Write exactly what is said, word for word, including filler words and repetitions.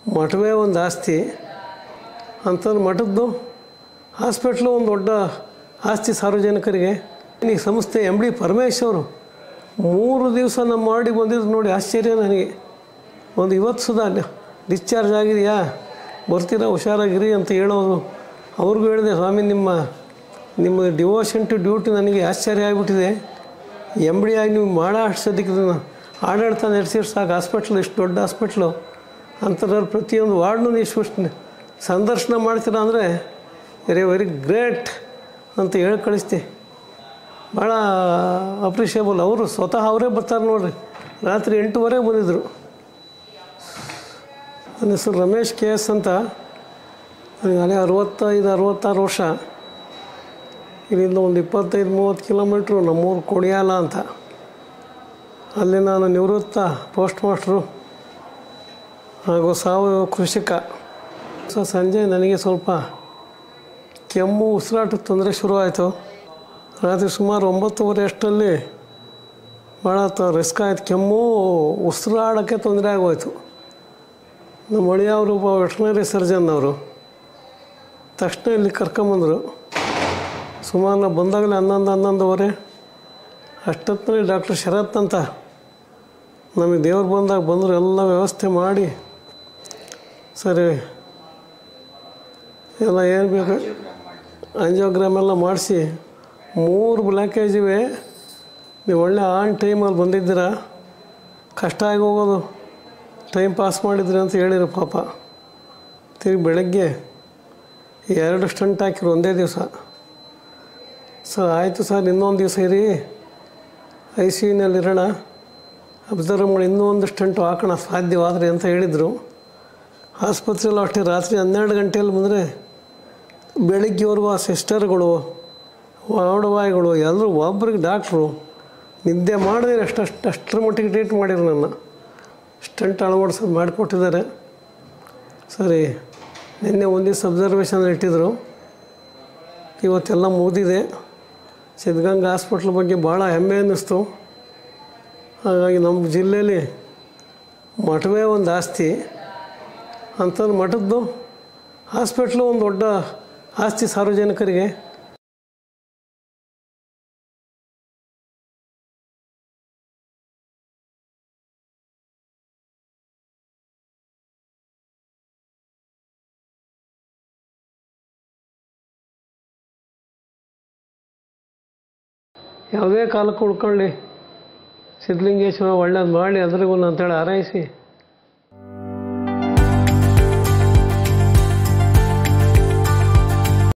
ಮಠವೇ ಒಂದು ಆಸ್ತಿ ಅಂತಂದು ಮಠದ್ದು ಹಾಸ್ಪಿಟ್ಲು ಒಂದು ದೊಡ್ಡ ಆಸ್ತಿ ಸಾರ್ವಜನಿಕರಿಗೆ. ಈ ಸಂಸ್ಥೆ ಎಮ್ ಡಿ ಪರಮೇಶ್ವರು ಮೂರು ದಿವಸ ನಮ್ಮ ಮಾಡಿ ಬಂದಿದ್ದು ನೋಡಿ ಆಶ್ಚರ್ಯ ನನಗೆ. ಒಂದು ಇವತ್ತು ಸುಧಾ ಡಿಸ್ಚಾರ್ಜ್ ಆಗಿದೆಯಾ, ಬರ್ತೀರಾ, ಹುಷಾರಾಗಿರಿ ಅಂತ ಹೇಳೋದು. ಅವ್ರಿಗೂ ಹೇಳಿದೆ, ಸ್ವಾಮಿ ನಿಮ್ಮ ನಿಮ್ಮ ಡಿವೋಷನ್ ಟು ಡ್ಯೂಟಿ ನನಗೆ ಆಶ್ಚರ್ಯ ಆಗಿಬಿಟ್ಟಿದೆ. ಎಮ್ ಡಿ ಆಗಿ ನೀವು ಮಾಡೋ ಅಷ್ಟು ಸದ್ಯಕ್ಕೆ ಆಡಳಿತ ನಡೆಸಿದ್ರೆ ಸಾಕು. ಹಾಸ್ಪಿಟ್ಲ್ ಇಷ್ಟು ದೊಡ್ಡ ಹಾಸ್ಪಿಟ್ಲು ಅಂಥದ್ರಲ್ಲಿ ಪ್ರತಿಯೊಂದು ವಾರ್ಡ್ನೂ ನೀವು ಸಂದರ್ಶನ ಮಾಡ್ತೀರಾ ಅಂದರೆ ವೆರಿ ವೆರಿ ಗ್ರೇಟ್ ಅಂತ ಹೇಳಿ ಕಳಿಸ್ತಿ. ಭಾಳ ಅಪ್ರಿಷಿಯೇಬಲ್. ಅವರು ಸ್ವತಃ ಅವರೇ ಬರ್ತಾರೆ ನೋಡಿರಿ. ರಾತ್ರಿ ಎಂಟೂವರೆಗೆ ಬಂದಿದ್ದರು. ನನ್ನ ಹೆಸರು ರಮೇಶ್ ಕೆ ಎಸ್ ಅಂತ. ನನಗೆ ಅಲ್ಲೇ ಅರವತ್ತೈದು ಅರವತ್ತಾರು ವರ್ಷ. ಇಲ್ಲಿಂದ ಒಂದು ಇಪ್ಪತ್ತೈದು ಮೂವತ್ತು ಕಿಲೋಮೀಟ್ರು ನಮ್ಮೂರು ಕೊಡಿಯಾಲ ಅಂತ. ಅಲ್ಲಿ ನಾನು ನಿವೃತ್ತ ಪೋಸ್ಟ್ ಮಾಸ್ಟ್ರು ಹಾಗೂ ಸಾವಯವ ಕೃಷಿಕ. ಸೊ ಸಂಜೆ ನನಗೆ ಸ್ವಲ್ಪ ಕೆಮ್ಮು, ಉಸಿರಾಟದ ತೊಂದರೆ ಶುರುವಾಯಿತು. ರಾತ್ರಿ ಸುಮಾರು ಒಂಬತ್ತುವರೆ ಅಷ್ಟರಲ್ಲಿ ಭಾಳ ತ ರಿಸ್ಕ್ ಆಯಿತು. ಕೆಮ್ಮು, ಉಸಿರಾಡೋಕ್ಕೆ ತೊಂದರೆ ಆಗೋಯ್ತು. ನಮ್ಮ ಅಳಿಯವರು ಒಬ್ಬ ವೆಟ್ರನರಿ ಸರ್ಜನ್ ಅವರು. ತಕ್ಷಣ ಇಲ್ಲಿ ಕರ್ಕೊಂಬಂದರು. ಸುಮಾರು ನಾವು ಬಂದಾಗಲೇ ಹನ್ನೊಂದು ಹನ್ನೊಂದುವರೆ ಅಷ್ಟೊತ್ತಿನಲ್ಲಿ ಡಾಕ್ಟರ್ ಶರತ್ ಅಂತ ನಮಗೆ ದೇವ್ರು ಬಂದಾಗ ಬಂದರು. ಎಲ್ಲ ವ್ಯವಸ್ಥೆ ಮಾಡಿ ಸರಿ ಎಲ್ಲ ಏನು ಬೇಕು ಆಂಜಿಯೋಗ್ರಾಮ್ ಎಲ್ಲ ಮಾಡಿಸಿ, ಮೂರು ಬ್ಲಾಕೇಜ್ ಇವೆ, ನೀವು ಒಳ್ಳೆ ಆನ್ ಟೈಮಲ್ಲಿ ಬಂದಿದ್ದೀರಾ, ಕಷ್ಟ ಆಗಿ ಹೋಗೋದು, ಟೈಮ್ ಪಾಸ್ ಮಾಡಿದ್ರಿ ಅಂತ ಹೇಳಿರು ಪಾಪ. ತಿರುಗಿ ಬೆಳಗ್ಗೆ ಎರಡು ಸ್ಟಂಟ್ ಹಾಕಿರು ಒಂದೇ ದಿವಸ. ಸರ್ ಆಯಿತು ಸರ್, ಇನ್ನೊಂದು ದಿವಸ ಇರಿ, ಐ ಸಿ ಯುನಲ್ಲಿರೋಣ, ಅಬ್ಸರ್ವ್ ಮಾಡಿ ಇನ್ನೂ ಒಂದು ಸ್ಟಂಟು ಹಾಕೋಣ ಸಾಧ್ಯವಾದರೆ ಅಂತ ಹೇಳಿದರು. ಆಸ್ಪತ್ರೆಯಲ್ಲೂ ಅಷ್ಟೇ ರಾತ್ರಿ ಹನ್ನೆರಡು ಗಂಟೆಯಲ್ಲಿ ಬಂದರೆ ಬೆಳಗ್ಗೆವರೆಗೂ ಆ ಸಿಸ್ಟರ್ಗಳು, ವಾರ್ಡ್ ಬಾಯ್ಗಳು ಎಲ್ಲರೂ ಒಬ್ರಿಗೆ ಡಾಕ್ಟ್ರು ನಿದ್ದೆ ಮಾಡಿದ್ರೆ ಅಷ್ಟಷ್ಟು ಅಷ್ಟರ ಮಟ್ಟಿಗೆ ಟ್ರೀಟ್ ಮಾಡಿದ್ರು. ನನ್ನ ಸ್ಟಂಟ್ ಅಳವಡಿಸೋದು ಮಾಡಿಕೊಟ್ಟಿದ್ದಾರೆ. ಸರಿ, ನಿನ್ನೆ ಒಂದು ದಿವಸ ಅಬ್ಸರ್ವೇಷನ್ ಇಟ್ಟಿದ್ದರು. ಇವತ್ತೆಲ್ಲ ಮುಗಿದಿದೆ. ಸಿದ್ಧಗಂಗಾ ಹಾಸ್ಪಿಟ್ಲ್ ಬಗ್ಗೆ ಭಾಳ ಹೆಮ್ಮೆ ಅನ್ನಿಸ್ತು. ಹಾಗಾಗಿ ನಮ್ಮ ಜಿಲ್ಲೆಯಲ್ಲಿ ಮಠವೇ ಒಂದು ಆಸ್ತಿ ಅಂತಂದು ಮಠದ್ದು ಹಾಸ್ಪಿಟ್ಲು ಒಂದು ದೊಡ್ಡ ಆಸ್ತಿ ಸಾರ್ವಜನಿಕರಿಗೆ. ಯಾವುದೇ ಕಾಲಕ್ಕೆ ಉಳ್ಕೊಳ್ಳಿ, ಸಿದ್ಧಲಿಂಗೇಶ್ವರ ಒಳ್ಳೇದು ಮಾಡಿ ಅದ್ರಿಗೂ ಅಂತೇಳಿ ಹಾರೈಸಿ